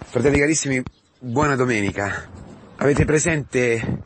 Fratelli carissimi, buona domenica. Avete presente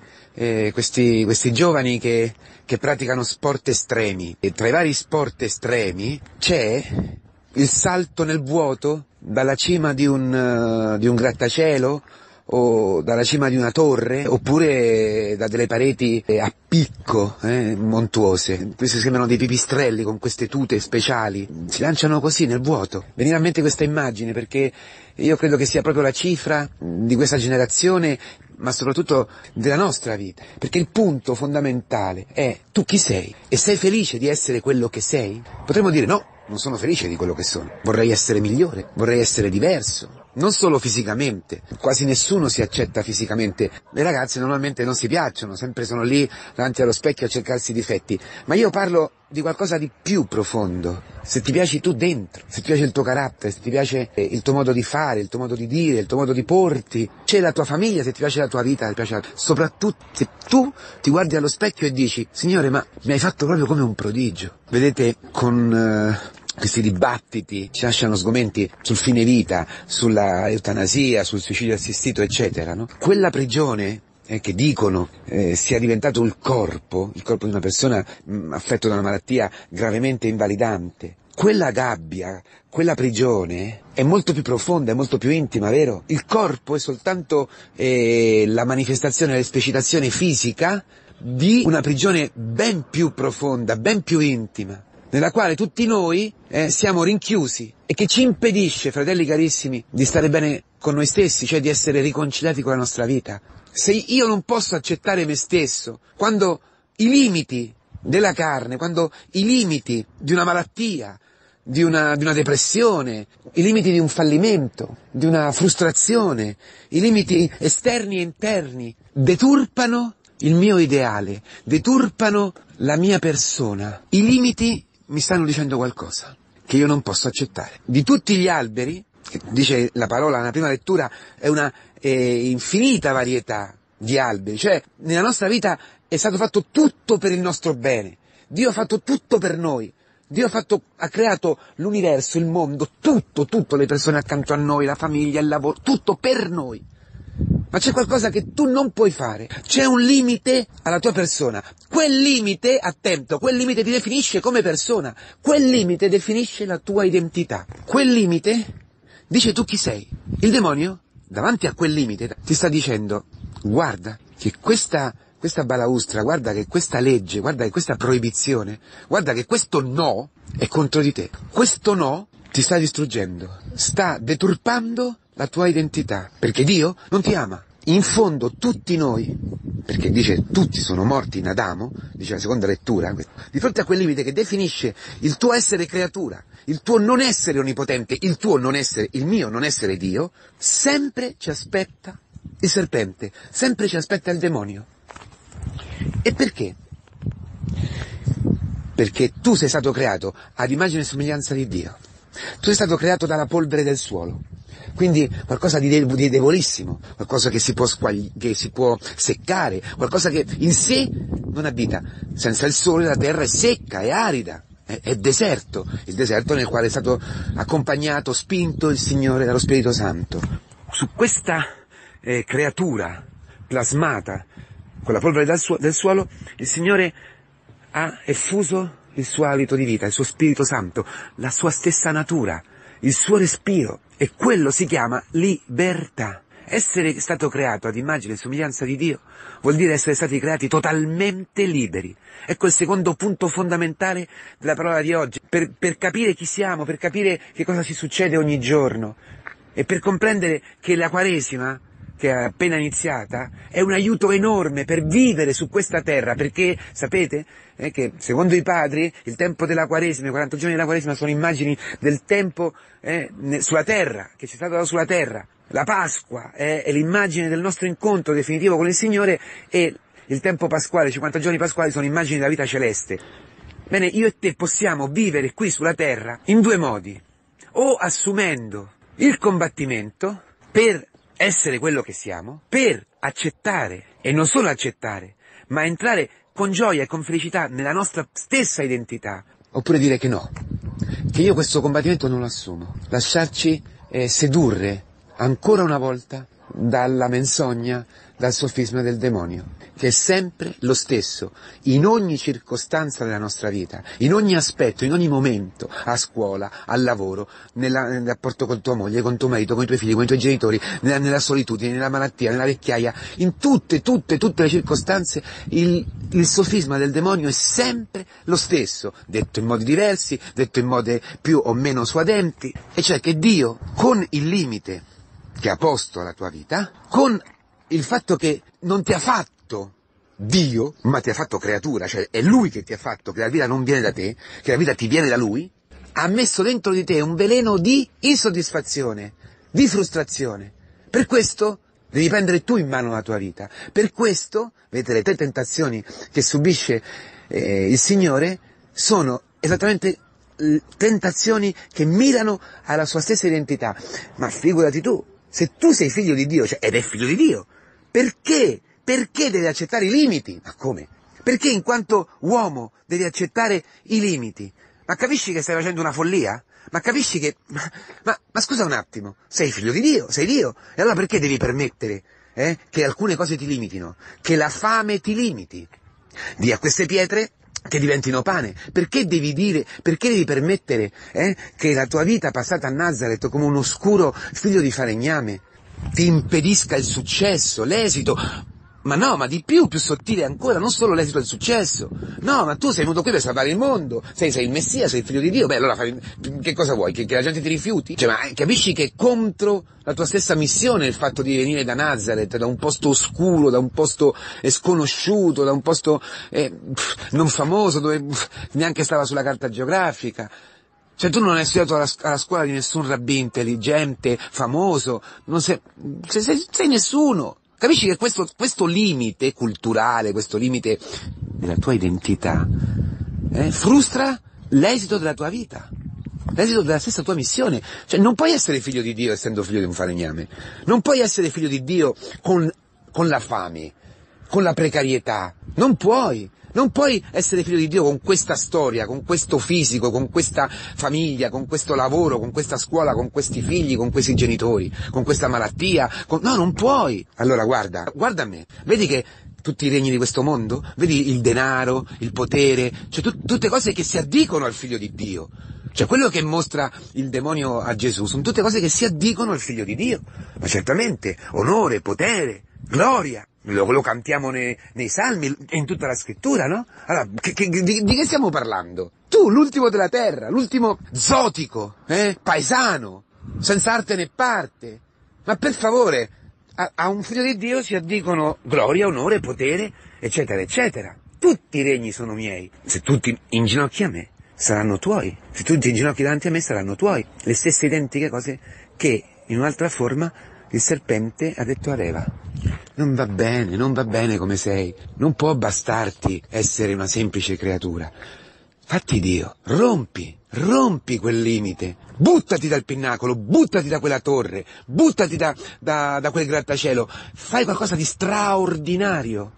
questi giovani che praticano sport estremi? E tra i vari sport estremi c'è il salto nel vuoto dalla cima di un grattacielo o dalla cima di una torre, oppure da delle pareti a picco, montuose. Questi sembrano dei pipistrelli con queste tute speciali. Si lanciano così nel vuoto. Veniva in mente questa immagine perché io credo che sia proprio la cifra di questa generazione, ma soprattutto della nostra vita. Perché il punto fondamentale è: tu chi sei? E sei felice di essere quello che sei? Potremmo dire no, non sono felice di quello che sono. Vorrei essere migliore, vorrei essere diverso. Non solo fisicamente, quasi nessuno si accetta fisicamente. Le ragazze normalmente non si piacciono, sempre sono lì davanti allo specchio a cercarsi i difetti. Ma io parlo di qualcosa di più profondo. Se ti piaci tu dentro, se ti piace il tuo carattere, se ti piace il tuo modo di fare, il tuo modo di dire, il tuo modo di porti, c'è la tua famiglia, se ti piace la tua vita, ti piace soprattutto se tu ti guardi allo specchio e dici: Signore, ma mi hai fatto proprio come un prodigio. Vedete, con questi dibattiti ci lasciano sgomenti sul fine vita, sulla eutanasia, sul suicidio assistito, eccetera, no? Quella prigione che dicono sia diventato il corpo di una persona affetto da una malattia gravemente invalidante, quella gabbia, quella prigione è molto più profonda, è molto più intima, vero? Il corpo è soltanto la manifestazione, l'esplicitazione fisica di una prigione ben più profonda, ben più intima, nella quale tutti noi siamo rinchiusi e che ci impedisce, fratelli carissimi, di stare bene con noi stessi, cioè di essere riconciliati con la nostra vita. Se io non posso accettare me stesso, quando i limiti della carne, quando i limiti di una malattia, di una depressione, i limiti di un fallimento, di una frustrazione, i limiti esterni e interni deturpano il mio ideale, deturpano la mia persona, i limiti mi stanno dicendo qualcosa che io non posso accettare. Di tutti gli alberi, che dice la parola nella prima lettura, è una infinita varietà di alberi, cioè nella nostra vita è stato fatto tutto per il nostro bene. Dio ha fatto tutto per noi. Dio ha creato l'universo, il mondo, tutto, le persone accanto a noi, la famiglia, il lavoro, tutto per noi. Ma c'è qualcosa che tu non puoi fare, c'è un limite alla tua persona, quel limite, attento, quel limite ti definisce come persona, quel limite definisce la tua identità, quel limite dice tu chi sei. Il demonio, davanti a quel limite, ti sta dicendo: guarda che questa balaustra, guarda che questa legge, guarda che questa proibizione, guarda che questo no è contro di te, questo no ti sta distruggendo, sta deturpando la tua identità, perché Dio non ti ama. In fondo tutti noi, perché dice tutti sono morti in Adamo, dice la seconda lettura, di fronte a quel limite che definisce il tuo essere creatura, il tuo non essere onnipotente, il tuo non essere, il mio non essere Dio, sempre ci aspetta il serpente, sempre ci aspetta il demonio. E perché? Perché tu sei stato creato ad immagine e somiglianza di Dio. Tu sei stato creato dalla polvere del suolo, quindi qualcosa di debolissimo, qualcosa che si può seccare, qualcosa che in sé non abita. Senza il sole la terra è secca, è arida, è deserto, il deserto nel quale è stato accompagnato, spinto il Signore dallo Spirito Santo. Su questa creatura plasmata con la polvere del suolo, il Signore ha effuso il suo alito di vita, il suo Spirito Santo, la sua stessa natura, il suo respiro, e quello si chiama libertà. Essere stato creato ad immagine e somiglianza di Dio vuol dire essere stati creati totalmente liberi. Ecco il secondo punto fondamentale della parola di oggi, per capire chi siamo, per capire che cosa ci succede ogni giorno e per comprendere che la Quaresima, che è appena iniziata, è un aiuto enorme per vivere su questa terra, perché sapete che secondo i padri il tempo della Quaresima, i 40 giorni della Quaresima sono immagini del tempo sulla terra, che c'è stato sulla terra. La Pasqua è l'immagine del nostro incontro definitivo con il Signore, e il tempo pasquale, i 50 giorni pasquali sono immagini della vita celeste. Bene, io e te possiamo vivere qui sulla terra in due modi: o assumendo il combattimento per essere quello che siamo, per accettare, e non solo accettare, ma entrare con gioia e con felicità nella nostra stessa identità, oppure dire che no, che io questo combattimento non lo assumo, lasciarci sedurre ancora una volta dalla menzogna, dal sofisma del demonio, che è sempre lo stesso, in ogni circostanza della nostra vita, in ogni aspetto, in ogni momento, a scuola, al lavoro, nel rapporto con tua moglie, con tuo marito, con i tuoi figli, con i tuoi genitori, nella solitudine, nella malattia, nella vecchiaia, in tutte le circostanze, il sofisma del demonio è sempre lo stesso, detto in modi diversi, detto in modi più o meno suadenti, e cioè che Dio, con il limite che ha posto alla tua vita, con il fatto che non ti ha fatto Dio, ma ti ha fatto creatura, cioè è Lui che ti ha fatto, che la vita non viene da te, che la vita ti viene da Lui, ha messo dentro di te un veleno di insoddisfazione, di frustrazione. Per questo devi prendere tu in mano la tua vita. Per questo, vedete, le 3 tentazioni che subisce il Signore sono esattamente tentazioni che mirano alla sua stessa identità. Ma figurati tu, se tu sei figlio di Dio, cioè, ed è figlio di Dio, perché? Perché devi accettare i limiti? Ma come? Perché in quanto uomo devi accettare i limiti? Ma capisci che stai facendo una follia? Ma capisci che... Ma scusa un attimo, sei figlio di Dio, sei Dio, e allora perché devi permettere che alcune cose ti limitino? Che la fame ti limiti? Dì a queste pietre che diventino pane. Perché devi permettere che la tua vita passata a Nazareth come un oscuro figlio di falegname ti impedisca il successo, l'esito? Ma no, ma di più sottile ancora, non solo l'esito del successo. No, ma tu sei venuto qui per salvare il mondo, sei il Messia, sei il figlio di Dio, beh allora che cosa vuoi? Che la gente ti rifiuti? Cioè, ma capisci che è contro la tua stessa missione il fatto di venire da Nazareth, da un posto oscuro, da un posto sconosciuto, da un posto non famoso, dove neanche stava sulla carta geografica. Cioè tu non hai studiato alla scuola di nessun rabbì intelligente, famoso, non sei nessuno. Capisci che questo limite culturale, questo limite della tua identità, frustra l'esito della tua vita, l'esito della stessa tua missione. Cioè non puoi essere figlio di Dio essendo figlio di un falegname, non puoi essere figlio di Dio con la fame, con la precarietà, non puoi. Non puoi essere figlio di Dio con questa storia, con questo fisico, con questa famiglia, con questo lavoro, con questa scuola, con questi figli, con questi genitori, con questa malattia. No, non puoi. Allora guarda a me. Vedi che tutti i regni di questo mondo? Vedi il denaro, il potere, cioè tutte cose che si addicono al figlio di Dio. Cioè quello che mostra il demonio a Gesù sono tutte cose che si addicono al figlio di Dio. Ma certamente, onore, potere, gloria. Lo cantiamo nei salmi e in tutta la scrittura, no? Allora, di che stiamo parlando? Tu, l'ultimo della terra, l'ultimo zotico, paesano, senza arte né parte. Ma per favore, a un figlio di Dio si addicono gloria, onore, potere, eccetera, eccetera. Tutti i regni sono miei. Se tu ti inginocchi a me, saranno tuoi. Se tu ti inginocchi davanti a me, saranno tuoi. Le stesse identiche cose che, in un'altra forma, il serpente ha detto ad Eva. Non va bene come sei. Non può bastarti essere una semplice creatura. Fatti Dio, rompi quel limite, buttati dal pinnacolo, buttati da quella torre, buttati da quel grattacielo, fai qualcosa di straordinario.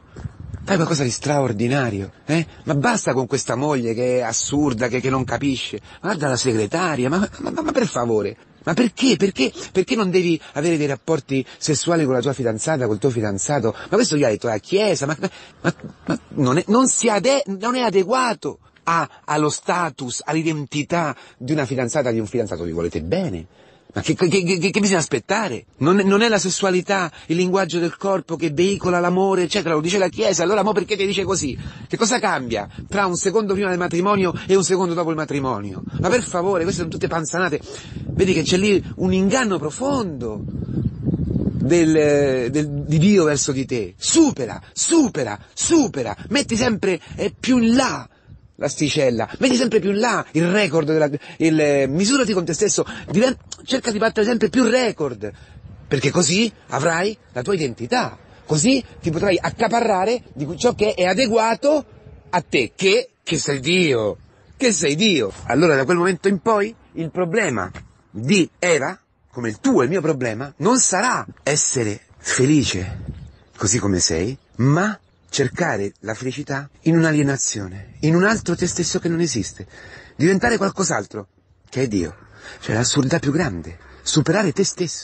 Ma basta con questa moglie che è assurda, che non capisce. Guarda la segretaria, ma per favore. Ma perché? Perché non devi avere dei rapporti sessuali con la tua fidanzata, col tuo fidanzato? Ma questo gli ha detto la Chiesa, ma non è adeguato allo status, all'identità di una fidanzata, di un fidanzato. Vi volete bene? Ma che bisogna aspettare? Non è la sessualità, il linguaggio del corpo che veicola l'amore, eccetera, lo dice la Chiesa, allora mo perché ti dice così? Che cosa cambia tra un secondo prima del matrimonio e un secondo dopo il matrimonio? Ma per favore, queste sono tutte panzanate. Vedi che c'è lì un inganno profondo di Dio verso di te. Supera, metti sempre più in là l'asticella, metti sempre più in là il record, misurati con te stesso, cerca di battere sempre più record, perché così avrai la tua identità, così ti potrai accaparrare di ciò che è adeguato a te, che sei Dio, Allora da quel momento in poi il problema di Eva, come il tuo e il mio problema, non sarà essere felice così come sei, ma cercare la felicità in un'alienazione, in un altro te stesso che non esiste, diventare qualcos'altro, che è Dio. Cioè l'assurdità più grande, superare te stesso,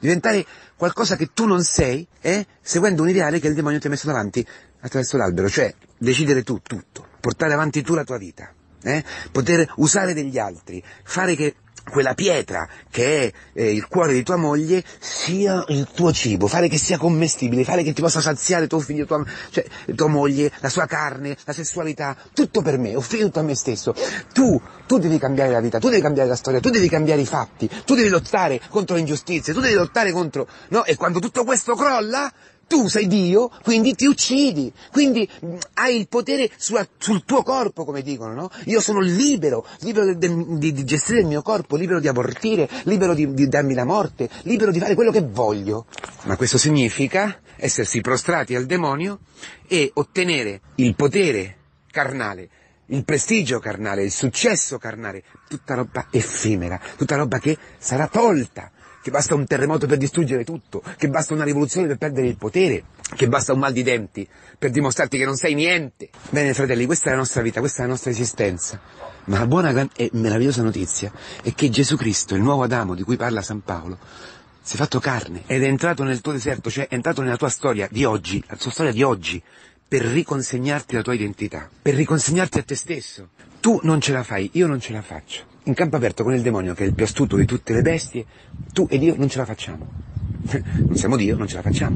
diventare qualcosa che tu non sei, seguendo un ideale che il demonio ti ha messo davanti attraverso l'albero, cioè decidere tu tutto, portare avanti tu la tua vita, poter usare degli altri, fare che quella pietra che è il cuore di tua moglie sia il tuo cibo, fare che sia commestibile, fare che ti possa saziare tuo figlio, tua moglie, la sua carne, la sessualità, tutto per me, offrire tutto a me stesso. Tu devi cambiare la vita, tu devi cambiare la storia, tu devi cambiare i fatti, tu devi lottare contro le ingiustizie, tu devi lottare contro, no? E quando tutto questo crolla, tu sei Dio, quindi ti uccidi, quindi hai il potere sul tuo corpo, come dicono, no? Io sono libero di gestire il mio corpo, libero di abortire, libero di darmi la morte, libero di fare quello che voglio. Ma questo significa essersi prostrati al demonio e ottenere il potere carnale, il prestigio carnale, il successo carnale, tutta roba effimera, tutta roba che sarà tolta, che basta un terremoto per distruggere tutto, che basta una rivoluzione per perdere il potere, che basta un mal di denti per dimostrarti che non sei niente. Bene, fratelli, questa è la nostra vita, questa è la nostra esistenza. Ma la buona e meravigliosa notizia è che Gesù Cristo, il nuovo Adamo di cui parla San Paolo, si è fatto carne ed è entrato nel tuo deserto, cioè è entrato nella tua storia di oggi, la tua storia di oggi, per riconsegnarti la tua identità, per riconsegnarti a te stesso. Tu non ce la fai, io non ce la faccio. In campo aperto con il demonio, che è il più astuto di tutte le bestie, tu ed io non ce la facciamo. Non siamo Dio, non ce la facciamo.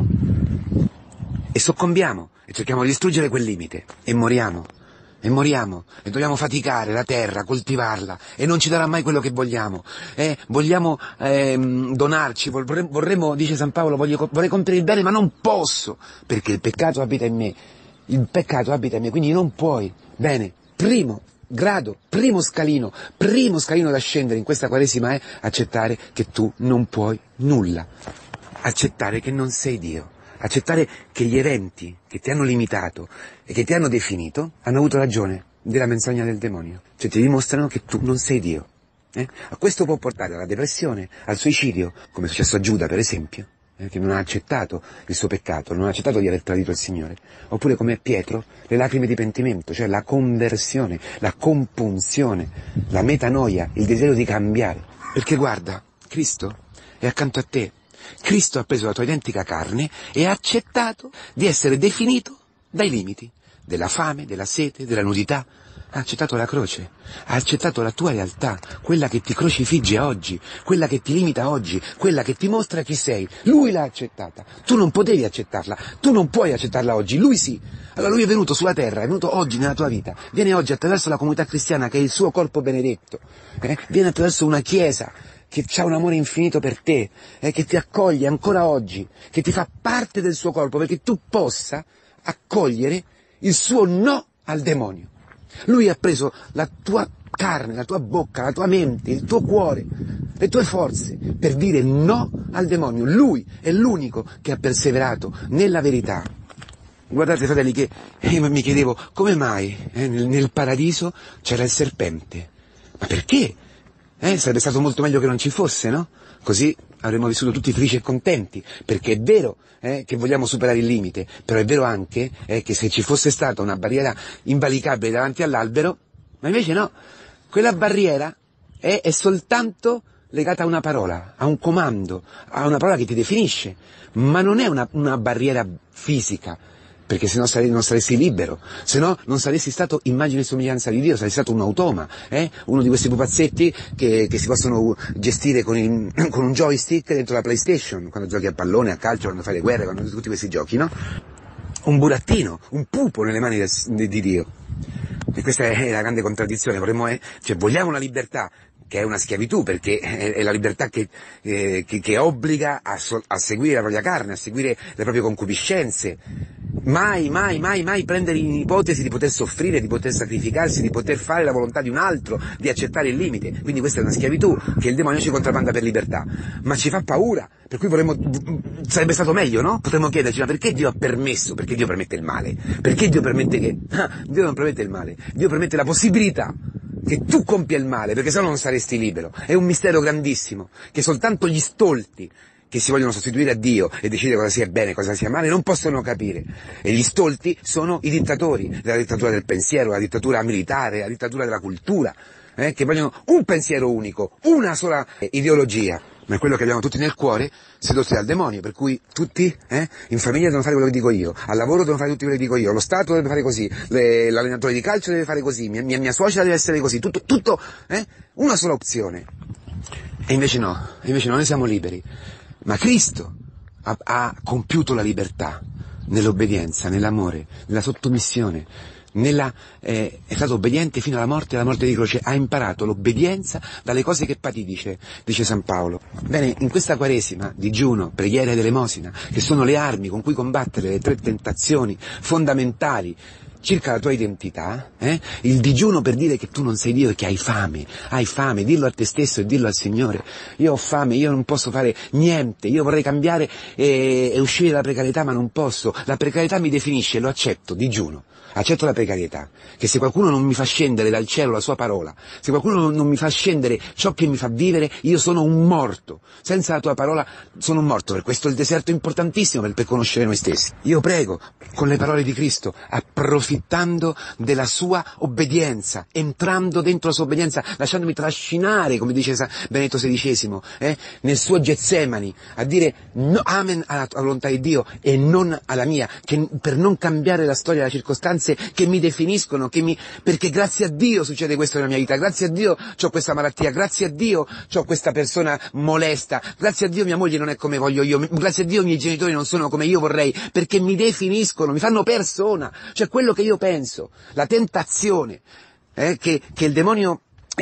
E soccombiamo, e cerchiamo di distruggere quel limite, e moriamo, e dobbiamo faticare la terra, coltivarla, e non ci darà mai quello che vogliamo. Vogliamo donarci, vorremmo, dice San Paolo, vorrei compiere il bene, ma non posso, perché il peccato abita in me. Il peccato abita in me, quindi non puoi. Bene, primo scalino da scendere in questa Quaresima è accettare che tu non puoi nulla, accettare che non sei Dio, accettare che gli eventi che ti hanno limitato e che ti hanno definito hanno avuto ragione della menzogna del demonio, cioè ti dimostrano che tu non sei Dio. A questo può portare alla depressione, al suicidio, come è successo a Giuda per esempio, che non ha accettato il suo peccato, non ha accettato di aver tradito il Signore, oppure come Pietro, le lacrime di pentimento, cioè la conversione, la compunzione, la metanoia, il desiderio di cambiare. Perché guarda, Cristo è accanto a te, Cristo ha preso la tua identica carne e ha accettato di essere definito dai limiti della fame, della sete, della nudità. Ha accettato la croce, ha accettato la tua realtà, quella che ti crocifigge oggi, quella che ti limita oggi, quella che ti mostra chi sei. Lui l'ha accettata, tu non potevi accettarla, tu non puoi accettarla oggi, lui sì. Allora lui è venuto sulla terra, è venuto oggi nella tua vita, viene oggi attraverso la comunità cristiana che è il suo corpo benedetto, viene attraverso una chiesa che ha un amore infinito per te, che ti accoglie ancora oggi, che ti fa parte del suo corpo, perché tu possa accogliere il suo no al demonio. Lui ha preso la tua carne, la tua bocca, la tua mente, il tuo cuore, le tue forze per dire no al demonio. Lui è l'unico che ha perseverato nella verità. Guardate, fratelli, che io mi chiedevo come mai nel paradiso c'era il serpente. Ma perché? Sarebbe stato molto meglio che non ci fosse, no? Così avremmo vissuto tutti felici e contenti, perché è vero che vogliamo superare il limite, però è vero anche che se ci fosse stata una barriera invalicabile davanti all'albero, ma invece no, quella barriera è soltanto legata a una parola, a un comando, a una parola che ti definisce, ma non è una barriera fisica, perché se no non saresti libero, se no non saresti stato immagine e somiglianza di Dio, saresti stato un automa, uno di questi pupazzetti che si possono gestire con un joystick dentro la PlayStation, quando giochi a pallone, a calcio, quando fai le guerre, quando tutti questi giochi, no? Un burattino, un pupo nelle mani di Dio. E questa è la grande contraddizione, vogliamo una libertà che è una schiavitù, perché è la libertà che obbliga a seguire la propria carne, a seguire le proprie concupiscenze. Mai prendere in ipotesi di poter soffrire, di poter sacrificarsi, di poter fare la volontà di un altro, di accettare il limite. Quindi questa è una schiavitù che il demonio ci contrabbanda per libertà, ma ci fa paura, per cui sarebbe stato meglio, no? Potremmo chiederci, ma perché Dio ha permesso? Perché Dio permette il male? Perché Dio permette Dio non permette il male, Dio permette la possibilità che tu compia il male, perché sennò non saresti libero. È un mistero grandissimo, che soltanto gli stolti che si vogliono sostituire a Dio e decidere cosa sia bene e cosa sia male non possono capire. E gli stolti sono i dittatori, la dittatura del pensiero, la dittatura militare, la dittatura della cultura, che vogliono un pensiero unico, una sola ideologia. ma è quello che abbiamo tutti nel cuore, sedotti dal demonio, per cui tutti, in famiglia devono fare quello che dico io, al lavoro devono fare tutti quello che dico io, lo Stato deve fare così, l'allenatore di calcio deve fare così, mia suocera deve essere così, tutto, una sola opzione. E invece no, noi siamo liberi. Ma Cristo ha compiuto la libertà nell'obbedienza, nell'amore, nella sottomissione, è stato obbediente fino alla morte di croce, ha imparato l'obbedienza dalle cose che patì, dice San Paolo. Bene, in questa Quaresima, digiuno, preghiera ed elemosina, che sono le armi con cui combattere le 3 tentazioni fondamentali circa la tua identità, il digiuno per dire che tu non sei Dio e che hai fame, dillo a te stesso e dillo al Signore: io ho fame, io non posso fare niente, io vorrei cambiare e uscire dalla precarietà ma non posso, la precarietà mi definisce, lo accetto, digiuno. Accetto la precarietà, che se qualcuno non mi fa scendere dal cielo la sua parola, se qualcuno non mi fa scendere ciò che mi fa vivere, io sono un morto. Senza la tua parola sono un morto. Per questo il deserto è importantissimo per conoscere noi stessi. Io prego con le parole di Cristo, approfittando della sua obbedienza, entrando dentro la sua obbedienza, lasciandomi trascinare, come dice Benedetto XVI, nel suo Getsemani, a dire no, amen alla volontà di Dio e non alla mia, per non cambiare la storia, la circostanza che mi definiscono, perché grazie a Dio succede questo nella mia vita, grazie a Dio c'ho questa malattia, grazie a Dio c'ho questa persona molesta, grazie a Dio mia moglie non è come voglio io, grazie a Dio i miei genitori non sono come io vorrei, perché mi definiscono, mi fanno persona, cioè quello che io penso, la tentazione che il demonio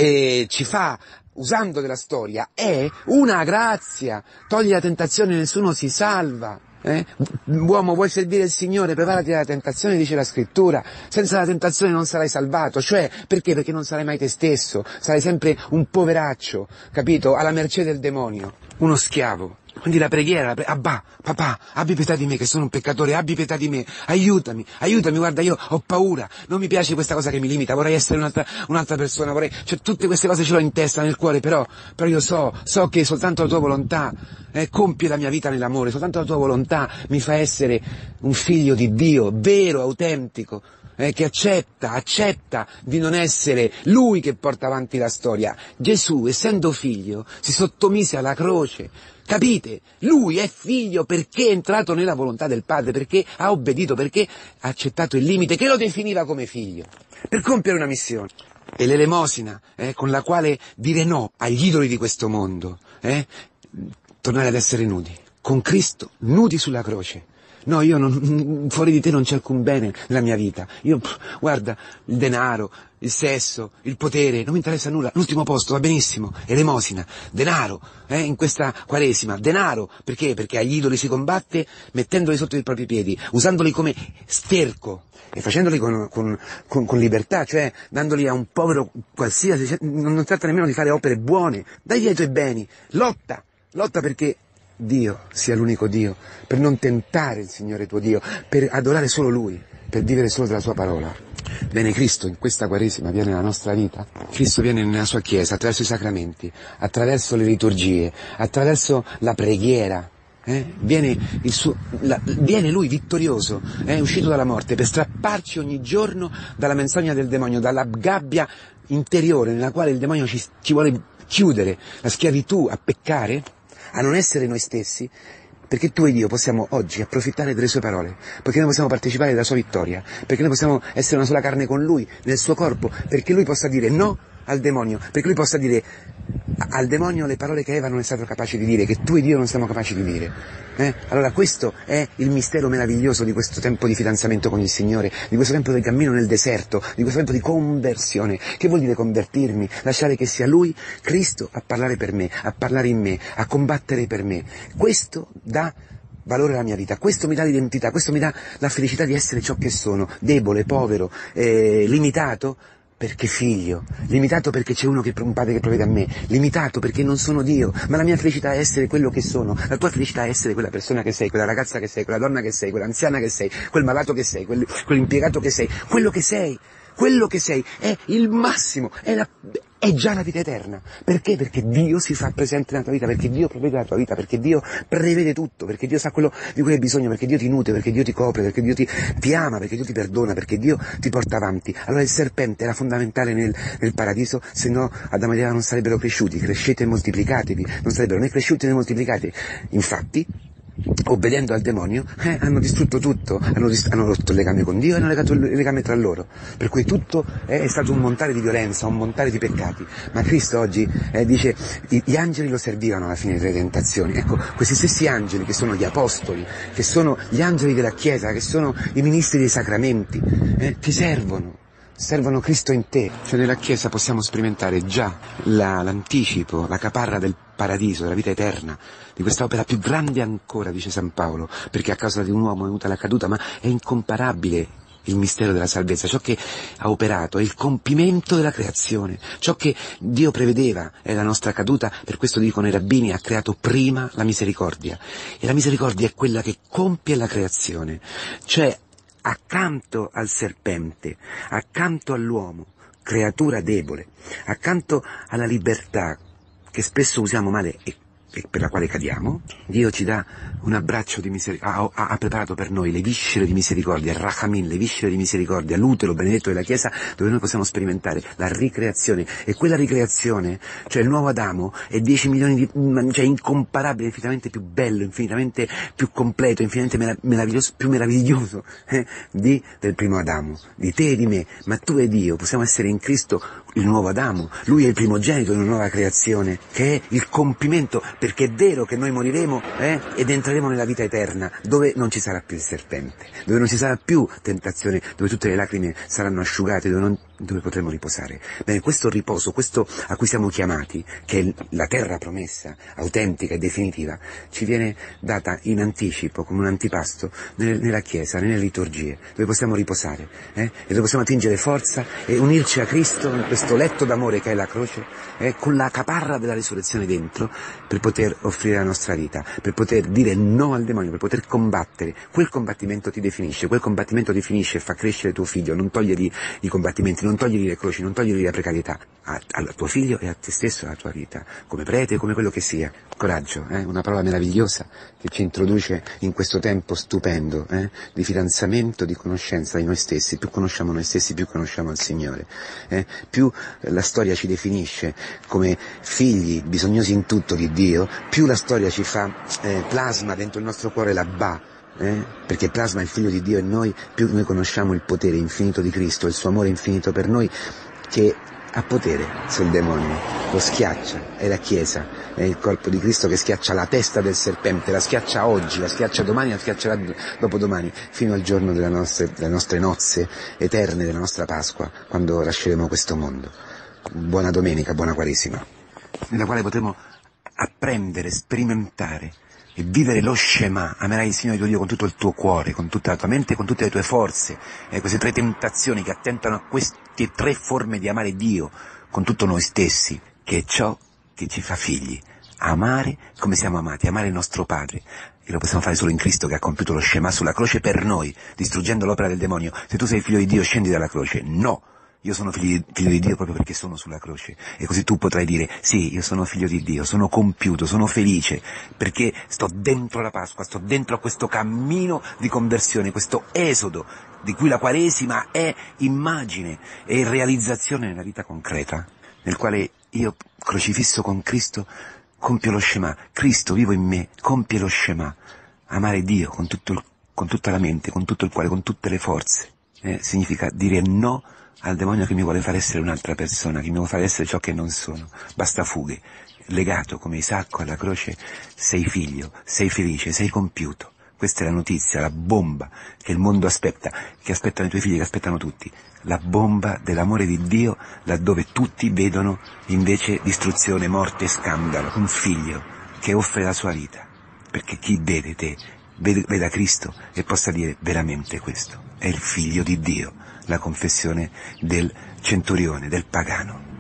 ci fa usando della storia è una grazia, togli la tentazione, nessuno si salva. Uomo, vuoi servire il Signore? Preparati alla tentazione, dice la Scrittura. Senza la tentazione non sarai salvato. Cioè, perché? Perché non sarai mai te stesso. Sarai sempre un poveraccio, capito? Alla mercé del demonio. Uno schiavo. Quindi la preghiera, Abba, papà, abbi pietà di me che sono un peccatore, abbi pietà di me, aiutami, guarda, io ho paura, non mi piace questa cosa che mi limita, vorrei essere un'altra persona, cioè tutte queste cose ce l'ho in testa, nel cuore, però io so che soltanto la tua volontà compie la mia vita nell'amore, soltanto la tua volontà mi fa essere un figlio di Dio, vero, autentico, che accetta di non essere lui che porta avanti la storia. Gesù, essendo figlio, si sottomise alla croce. Capite? Lui è figlio perché è entrato nella volontà del Padre, perché ha obbedito, perché ha accettato il limite che lo definiva come figlio, per compiere una missione. E l'elemosina, con la quale dire no agli idoli di questo mondo, tornare ad essere nudi, con Cristo, nudi sulla croce. No, fuori di te non c'è alcun bene nella mia vita. Guarda, il denaro, il sesso, il potere, non mi interessa nulla. L'ultimo posto va benissimo, elemosina, denaro, in questa Quaresima, denaro. Perché? Perché agli idoli si combatte mettendoli sotto i propri piedi, usandoli come sterco e facendoli con libertà, cioè dandoli a un povero qualsiasi. Non tratta nemmeno di fare opere buone, dai via i tuoi beni, lotta perché Dio sia l'unico Dio, per non tentare il Signore tuo Dio, per adorare solo Lui, per vivere solo della Sua parola. Bene, Cristo in questa Quaresima viene nella nostra vita, Cristo viene nella Sua Chiesa attraverso i sacramenti, attraverso le liturgie, attraverso la preghiera. Viene Lui vittorioso, uscito dalla morte, per strapparci ogni giorno dalla menzogna del demonio, dalla gabbia interiore nella quale il demonio ci vuole chiudere, la schiavitù a peccare, a non essere noi stessi, perché tu e io possiamo oggi approfittare delle sue parole, perché noi possiamo partecipare della sua vittoria, perché noi possiamo essere una sola carne con lui, nel suo corpo, perché lui possa dire no al demonio, perché lui possa dire al demonio le parole che Eva non è stato capace di dire, che tu ed io non siamo capaci di dire. Allora questo è il mistero meraviglioso di questo tempo di fidanzamento con il Signore, di questo tempo del cammino nel deserto, di questo tempo di conversione. Che vuol dire convertirmi? Lasciare che sia Lui, Cristo, a parlare per me, a parlare in me, a combattere per me. Questo dà valore alla mia vita, questo mi dà l'identità, questo mi dà la felicità di essere ciò che sono, debole, povero, limitato, perché figlio, limitato perché c'è un padre che provvede a me, limitato perché non sono Dio, ma la mia felicità è essere quello che sono, la tua felicità è essere quella persona che sei, quella ragazza che sei, quella donna che sei, quell'anziana che sei, quel malato che sei, quell'impiegato che sei, quello che sei è il massimo, è è già la vita eterna. Perché? Perché Dio si fa presente nella tua vita, perché Dio provvede la tua vita, perché Dio prevede tutto, perché Dio sa quello di cui hai bisogno, perché Dio ti nutre, perché Dio ti copre, perché Dio ti ama, perché Dio ti perdona, perché Dio ti porta avanti. Allora il serpente era fondamentale nel paradiso, se no Adamo ed Eva non sarebbero cresciuti. Crescete e moltiplicatevi, non sarebbero né cresciuti né moltiplicati. Infatti, obbedendo al demonio, hanno distrutto tutto, hanno rotto il legame con Dio e hanno legato il legame tra loro, per cui tutto è stato un montare di violenza, un montare di peccati. Ma Cristo oggi dice, gli angeli lo servivano alla fine delle tentazioni. Ecco, questi stessi angeli che sono gli apostoli, che sono gli angeli della Chiesa, che sono i ministri dei sacramenti, ti servono Cristo in te. Cioè nella Chiesa possiamo sperimentare già l'anticipo, la caparra del paradiso, della vita eterna, di questa opera più grande ancora, dice San Paolo, perché a causa di un uomo è venuta la caduta, ma è incomparabile il mistero della salvezza. Ciò che ha operato è il compimento della creazione, ciò che Dio prevedeva è la nostra caduta. Per questo dicono i rabbini, ha creato prima la misericordia, e la misericordia è quella che compie la creazione, cioè accanto al serpente, accanto all'uomo, creatura debole, accanto alla libertà che spesso usiamo male e per la quale cadiamo, Dio ci dà un abbraccio di misericordia, ha preparato per noi le viscere di misericordia, il Rachamin, le viscere di misericordia, l'utero benedetto della Chiesa, dove noi possiamo sperimentare la ricreazione. E quella ricreazione, cioè il nuovo Adamo, è 10 milioni di, cioè incomparabile, infinitamente più bello, infinitamente più completo, infinitamente meraviglioso, più meraviglioso del primo Adamo, di te e di me. Ma tu ed io possiamo essere in Cristo il nuovo Adamo, lui è il primogenito di una nuova creazione, che è il compimento, perché è vero che noi moriremo ed entreremo nella vita eterna, dove non ci sarà più il serpente, dove non ci sarà più tentazione, dove tutte le lacrime saranno asciugate, dove potremo riposare. Bene, questo riposo, questo a cui siamo chiamati, che è la terra promessa, autentica e definitiva, ci viene data in anticipo, come un antipasto, nella Chiesa, nelle liturgie, dove possiamo riposare, e dove possiamo attingere forza e unirci a Cristo in questo letto d'amore che è la croce, con la caparra della risurrezione dentro, per poter offrire la nostra vita, per poter dire no al demonio, per poter combattere. Quel combattimento ti definisce, quel combattimento definisce e fa crescere tuo figlio. Non togliergli i combattimenti, non togliergli le croci, non togliergli la precarietà al tuo figlio e a te stesso, alla tua vita, come prete, come quello che sia. Coraggio, una parola meravigliosa che ci introduce in questo tempo stupendo, di fidanzamento, di conoscenza di noi stessi. Più conosciamo noi stessi, più conosciamo il Signore, più la storia ci definisce come figli bisognosi in tutto di Dio, più la storia ci fa plasma dentro il nostro cuore l'Abba, perché plasma il Figlio di Dio in noi, più noi conosciamo il potere infinito di Cristo, il suo amore infinito per noi, che ha potere sul demonio, lo schiaccia. È la Chiesa, è il corpo di Cristo che schiaccia la testa del serpente, la schiaccia oggi, la schiaccia domani, la schiaccerà dopodomani, fino al giorno delle nostre nozze eterne, della nostra Pasqua, quando lasceremo questo mondo. Buona domenica, buona Quaresima, nella quale potremo apprendere, sperimentare e vivere lo Shema. Amerai il Signore tuo Dio con tutto il tuo cuore, con tutta la tua mente, con tutte le tue forze. Queste 3 tentazioni che attentano a queste 3 forme di amare Dio con tutto noi stessi, che è ciò che ci fa figli. Amare come siamo amati, amare il nostro Padre. E lo possiamo fare solo in Cristo, che ha compiuto lo Shema sulla croce per noi, distruggendo l'opera del demonio. Se tu sei figlio di Dio, scendi dalla croce. No! Io sono figlio di Dio proprio perché sono sulla croce. E così tu potrai dire, sì, io sono figlio di Dio, sono compiuto, sono felice, perché sto dentro la Pasqua, sto dentro a questo cammino di conversione, questo esodo, di cui la Quaresima è immagine e realizzazione nella vita concreta, nel quale io, crocifisso con Cristo, compio lo Shema. Cristo vivo in me, compie lo Shema. Amare Dio con tutta la mente, con tutto il cuore, con tutte le forze. Significa dire no al demonio che mi vuole far essere un'altra persona, che mi vuole far essere ciò che non sono. Basta fughe. Legato come Isacco alla croce, sei figlio, sei felice, sei compiuto. Questa è la notizia, la bomba che il mondo aspetta, che aspettano i tuoi figli, che aspettano tutti. La bomba dell'amore di Dio, laddove tutti vedono invece distruzione, morte e scandalo. Un figlio che offre la sua vita, perché chi vede te, veda Cristo e possa dire veramente questo. È il figlio di Dio, la confessione del centurione, del pagano.